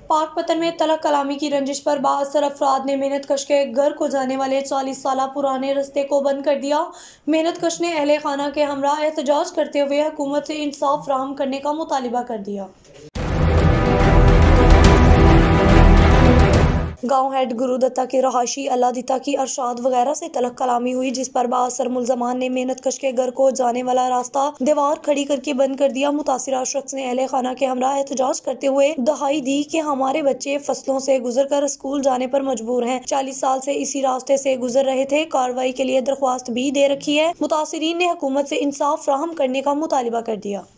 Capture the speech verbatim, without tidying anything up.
पाकपतन में तलक कलामी की रंजिश पर बाअसर अफराद ने मेहनत कश के घर को जाने वाले चालीस साल पुराने रास्ते को बंद कर दिया। मेहनत कश ने अहले खाना के हमरा एहतजाज करते हुए हुकूमत से इंसाफ फराहम करने का मुतालिबा कर दिया। गाँव हेड गुरुदत्ता के रहाशी अल्लादिता की अरशाद वगैरह से तलक कलामी हुई, जिस पर बाअसर मुलजमान ने मेहनत कश के घर को जाने वाला रास्ता दीवार खड़ी करके बंद कर दिया। मुतासिरा शख्स ने अहले खाना के हमरा एहतजाज करते हुए दहाई दी कि हमारे बच्चे फसलों से गुजर कर स्कूल जाने पर मजबूर हैं। चालीस साल से इसी रास्ते से गुजर रहे थे। कार्रवाई के लिए दरख्वास्त भी दे रखी है। मुतासिरीन ने हुकूमत से इंसाफ फराहम करने का मुतालिबा कर दिया।